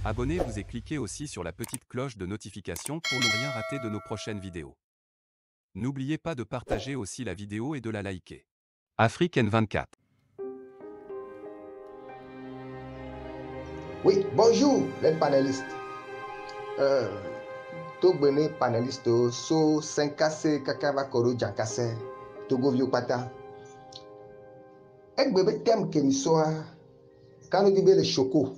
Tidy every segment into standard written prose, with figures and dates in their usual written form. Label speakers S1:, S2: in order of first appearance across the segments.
S1: Abonnez-vous et cliquez aussi sur la petite cloche de notification pour ne rien rater de nos prochaines vidéos. N'oubliez pas de partager aussi la vidéo et de la liker. Afrique N24.
S2: Oui, bonjour les panélistes. Togbene panéliste so 5KC Kakava Koro Jankase Togo Vieux Pata. Ekbebe thème que soit quand nous disons le choco.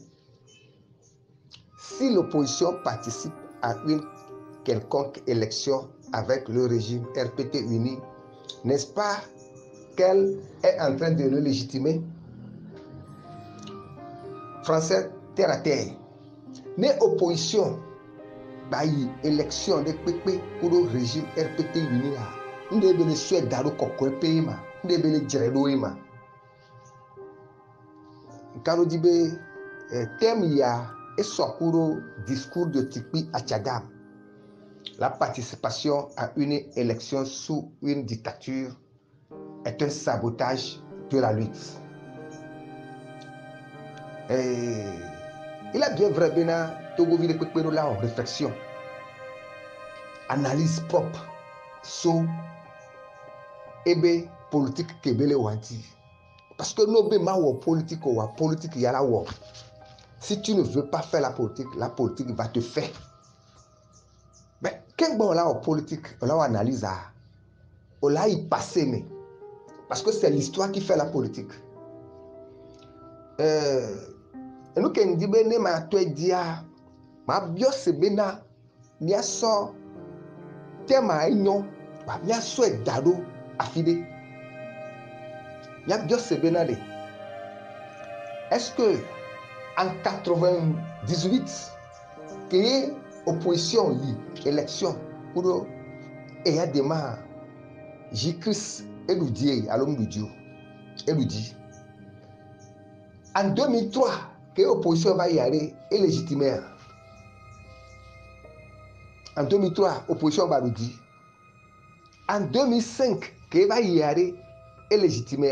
S2: Si l'opposition participe à une quelconque élection avec le régime RPT uni, n'est-ce pas qu'elle est en train de le légitimer? Français terre à terre. Mais opposition, bayi élection de pépé pour le régime RPT uni là. Nous devons le souhaiter d'aller au pays ma. Nous devons le dire ma. Quand nous disons thème il y a et sokuro discours de Tikpi Achadam. La participation à une élection sous une dictature est un sabotage de la lutte. Et il a bien vrai bien Togo vide pekpero là en réflexion, analyse propre sur ebe politique kebele wanti. Parce que nos béma ou politique y a la ou. Si tu ne veux pas faire la politique va te faire. Mais quand on a en politique, on a analyse à, on a y passé mais parce que c'est l'histoire qui fait la politique. Nous qui dit ben ma toi dia ma bio se bena mia so tema enyo ba mia so edado afide mia bio se bena de. Est-ce que en 98 que opposition yi élection pour et a dema J-Chris Eludie alomdudio Eludie. En 2003 que l'opposition va y aller est légitime. En 2003, l'opposition va nous dire. En 2005, que va y aller est légitime.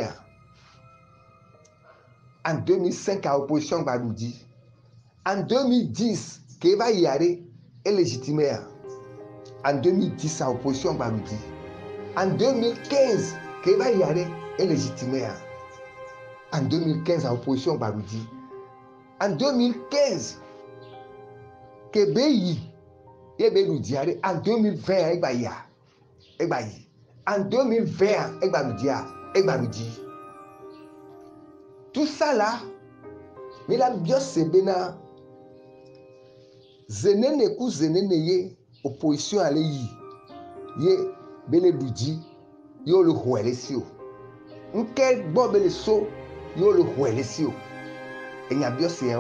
S2: En 2005, l'opposition va nous dire. En 2010, que va y aller est légitime. En 2010, l'opposition va nous dire. En 2015, que va y aller est légitime. En 2015, l'opposition va nous dire. En 2015, que BI et nous dire en 2020, en 2020, nous dire. Tout ça là, mais la bien c'est bena. Zenene ku zenene ye opposition ale yi. Ye bele luji yo le hoele si o. Nke bo bele so yo le hoele si o. Et y a bien c'est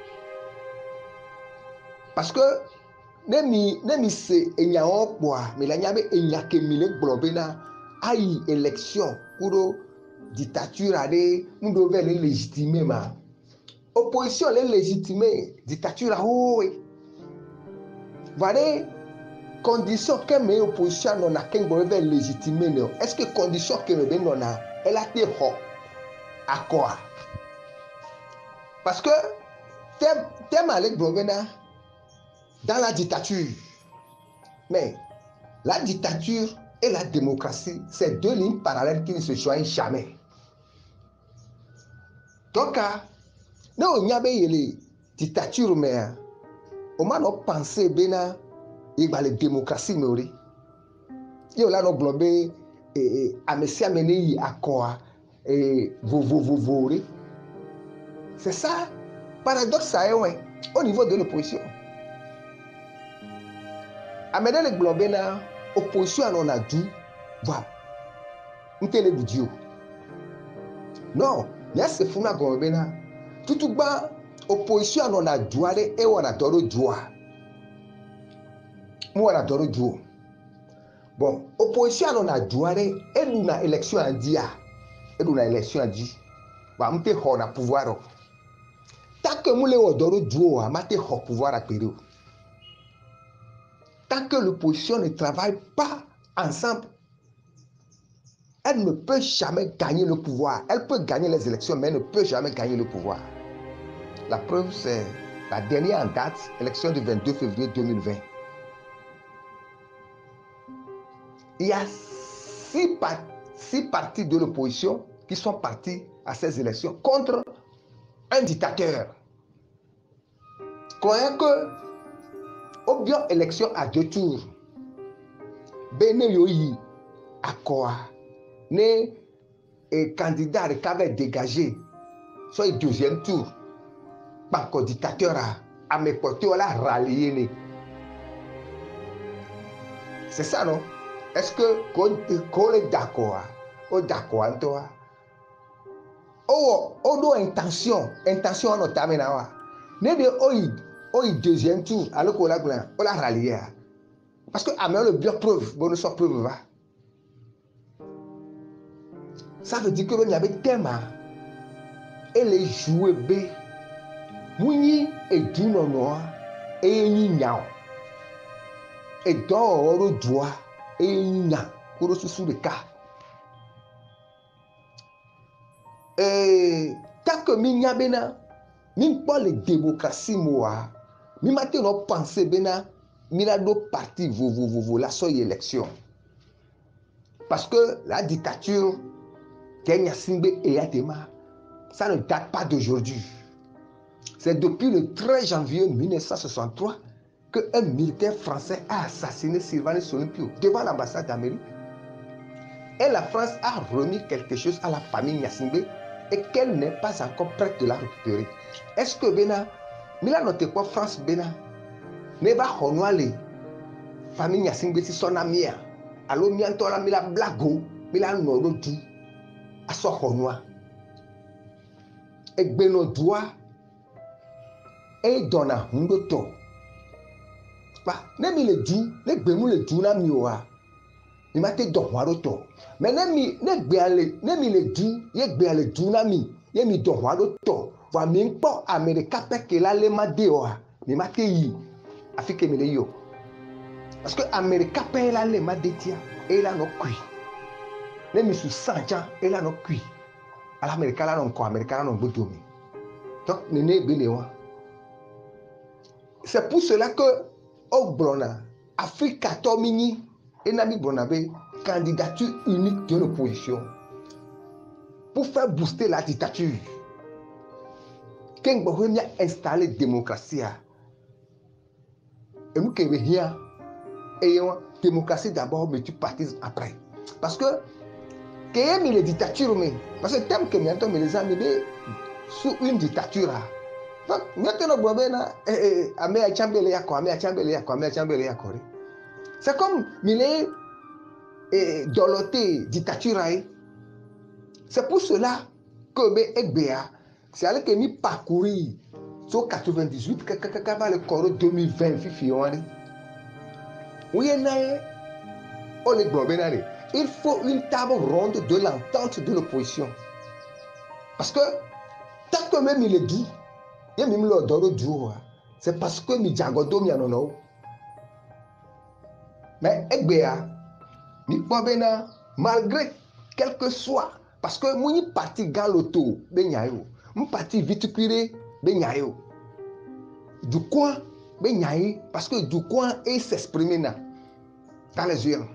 S2: parce que nemi se enya okwa mais la nyabe enya ke mile globena ayi élection pour dictature ade ndo ve le légitimer ma opposition le légitimer dictature a oui voilà condition que me opposition non a ken bo ve légitimer non est-ce que condition que me ben non a elle a été ho accord parce que thème avec globena dans la dictature. Mais la dictature et la démocratie, c'est deux lignes parallèles qui ne se joignent jamais. Donc, nous avons les dictatures, mais on a pensé que la démocratie, il y a un globé à Messia Menei à quoi c'est ça, paradoxe au niveau de l'opposition. Amène le globé na opposition on a dit voilà ntele budio non ya se funa globé na tout ba opposition on a douare et on a doro doa mo on a doro duo bon opposition on a douare et nous na élection a dia et nous na élection a dit ba mte ho na pouvoir tant que moule o doro duo a mate ho pouvoir a péro. Tant que l'opposition ne travaille pas ensemble, elle ne peut jamais gagner le pouvoir. Elle peut gagner les élections, mais elle ne peut jamais gagner le pouvoir. La preuve, c'est la dernière en date, élection du 22 février 2020. Il y a six partis de l'opposition qui sont partis à ces élections contre un dictateur. Croyant que, au bien élection à 2 tours, Bene Yoyi, à quoi, né et candidat qui avait dégagé, soit le 2e tour, par le dictateur à mes porteurs, on l'a rallié. C'est ça, non? Est-ce que qu'on est d'accord? On est d'accord, toi? On a intention à notre amener. Né de au 2e tour, alors qu'on l'a rallié. Parce que à le bien preuve, bon, nous sommes preuve. Ça veut dire que l'on y avait thème et les joueurs B. Mouni et Dunonoa et Nignao. Et dans le doigt et Nigna, pour le sous le cas. Et tant que Migna Bena, même pas les démocraties, moi, même maintenant, pensez Bena, Milado parti, la seule élection. Parce que la dictature, Kenya Simbe et Atema, ça ne date pas d'aujourd'hui. C'est depuis le 13 janvier 1963 qu'un militaire français a assassiné Sylvanus Olympio devant l'ambassade d'Amérique. Et la France a remis quelque chose à la famille Nyasingbe et qu'elle n'est pas encore prête de la récupérer. Est-ce que Bena, Mila note quoi France Bena, ne va honorer la famille Nyasingbe si son ami, alors Miantola Mila Blago, Mila Nodo du, à son honoir. Et Beno doit et donne un hundoto. Ne mi le du, ne gbemu le du na mi oa. Mi ma te don waroto. Mais ne mi le du, ye gbe ale du na mi, ye mi don waroto. Wa mi npo America pe ke la le ma de oa. Mi ma te yi. Afi ke mi le yo. Parce que America pe la le ma de tia, e la no kui. Ne mi su sanjan, e la no kui. Ala America la no ko America la no gbodomi. Donc ne bele wa. C'est pour cela que au Brona, Afrique 14 mini, et Nami Bronabe, candidature unique de l'opposition. Pour faire booster la dictature. Quand on a installé la démocratie, et nous qui rien, et la démocratie d'abord, mais tu partises après. Parce que, quand il y a les dictatures, parce que thème que maintenant, les amis, sous une dictature, donc, maintenant, c'est comme il est doloté dictature. C'est pour cela que c'est allé que mi parcourir sur 98 que va le corps 2020 oui, il faut une table ronde de l'entente de l'opposition. Parce que tant que même il est dit, c'est parce que mi diagodo mi anono. Mais malgré quel que soit, parce que moi parti galoto benyayo, mon parti vite curé benyayo. Du coin benyaye parce que du coin il s'exprimer dans les urnes.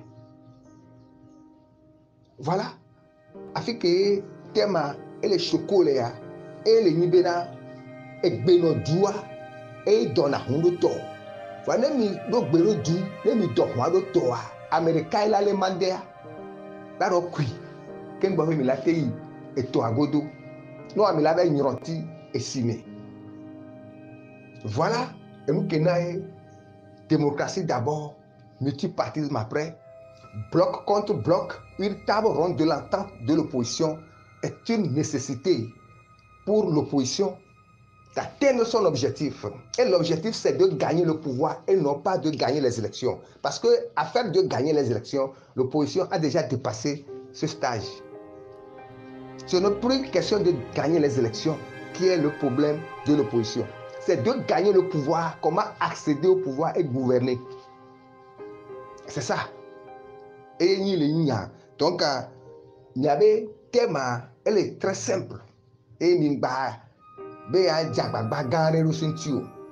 S2: Voilà. Afin que tema et les chocolats et les nibena et beno doua et donne à un autre. Voilà, mi do beno du, mi do un autre. Américain il a les mandats. Là donc oui, quand vous me l'avez et toi à godo, nous on me l'avait ignoré et simé. Voilà, et nous connaissons démocratie d'abord, multipartisme après, bloc contre bloc, une table ronde de l'entente de l'opposition est une nécessité pour l'opposition d'atteindre son objectif. Et l'objectif, c'est de gagner le pouvoir et non pas de gagner les élections. Parce que, afin de gagner les élections, l'opposition a déjà dépassé ce stage. Ce n'est plus question de gagner les élections qui est le problème de l'opposition. C'est de gagner le pouvoir, comment accéder au pouvoir et gouverner. C'est ça. Et donc, il y avait thème, elle est très simple. Et Mingba, Béa Djabba Gare Rusintio.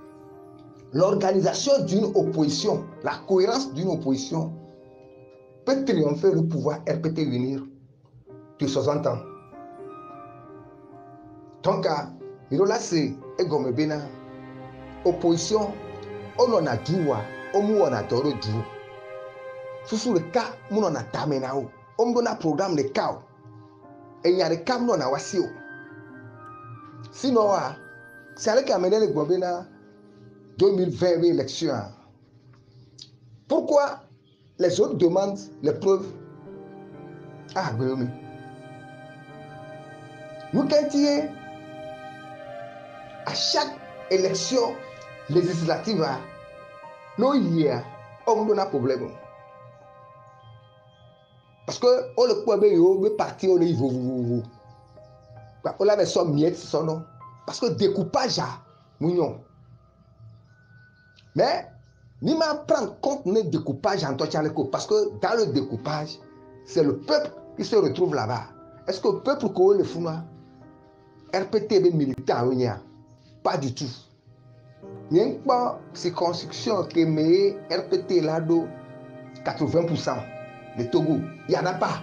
S2: l'organisation d'une opposition, la cohérence d'une opposition peut triompher le pouvoir RPT unir de 60 ans. Donc, il y a c'est opposition, on en a deux, on a deux. Sous le cas, on a taménao, on donne un programme de cas, et il y a des cas, on a wasio. Sinon, c'est avec amener le gouvernement 2020 élection. Pourquoi les autres demandent les preuves? Ah, Guillaume. Nous, quand à chaque élection législative, nous, on donne un problème. Parce que on le peut bien parti on est vous on avait son miette son nom parce que découpage mignon mais ni ma prendre compte ne découpage en toi parce que dans le découpage c'est le peuple qui se retrouve là-bas. Est-ce que le peuple qu'on le fout là RPT militant pas du tout. Il n'y a pas circonscription qui met RPT là de 80% de Togo. Il n'y en a pas.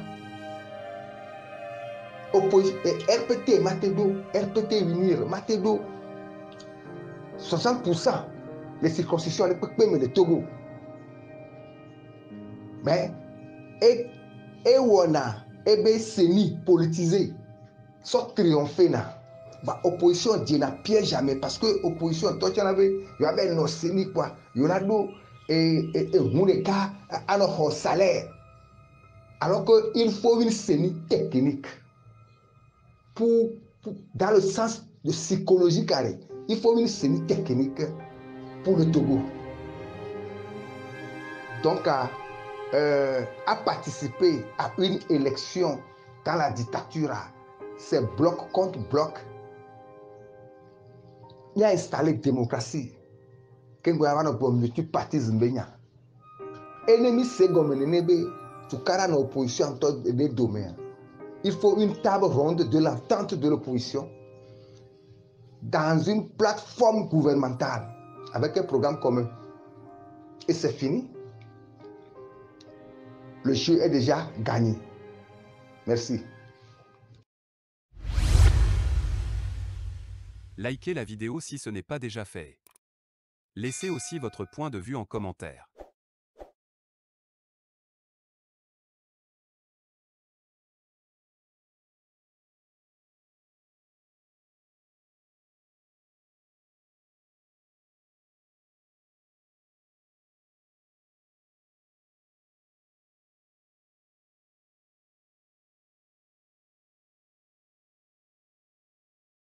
S2: RPT Matedo, RPT Unir, Matedo, 60% des circoncisions de Togo. Mais, et on a, semi politisé, soit triomphé na. Opposition dit na piège jamais parce que opposition, toi tu en avais, il y avait nos semi quoi, il y en a d'autres, et Mouneka a notre salaire. Alors qu'il faut une semi technique. Dans le sens de psychologie carré, il faut une série technique pour le Togo. Donc, à participer à une élection dans la dictature, c'est bloc contre bloc. Il y a installé démocratie. Quand vous avez un multipartisme, ennemi c'est comme un ennemi, tout cas dans l'opposition en tous les domaines. Il faut une table ronde de l'entente de l'opposition dans une plateforme gouvernementale avec un programme commun. Et c'est fini. Le jeu est déjà gagné. Merci.
S1: Likez la vidéo si ce n'est pas déjà fait. Laissez aussi votre point de vue en commentaire.